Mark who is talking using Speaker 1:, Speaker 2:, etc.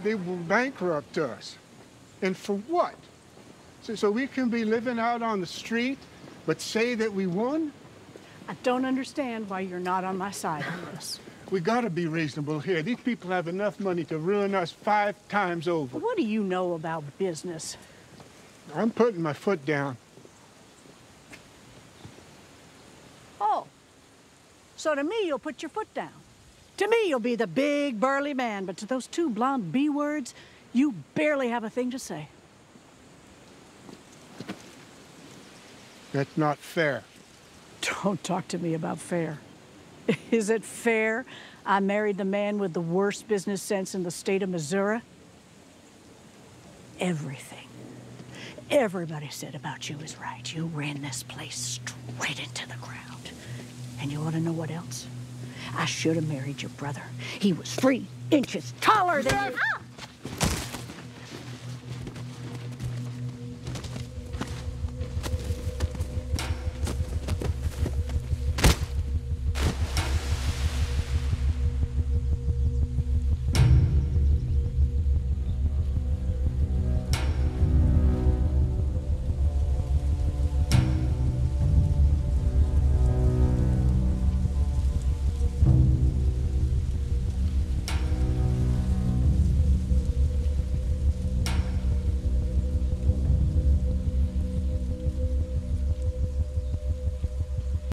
Speaker 1: they will bankrupt us. And for what? So we can be living out on the street, but say that we won?
Speaker 2: I don't understand why you're not on my side on this.
Speaker 1: We gotta be reasonable here. These people have enough money to ruin us 5 times over.
Speaker 2: What do you know about business?
Speaker 1: I'm putting my foot down.
Speaker 2: Oh, so to me you'll put your foot down. To me you'll be the big burly man, but to those 2 blonde B words, you barely have a thing to say.
Speaker 1: That's not fair.
Speaker 2: Don't talk to me about fair. Is it fair I married the man with the worst business sense in the state of Missouri? Everything everybody said about you is right. You ran this place straight into the ground. And you want to know what else? I should have married your brother. He was 3 inches taller than you.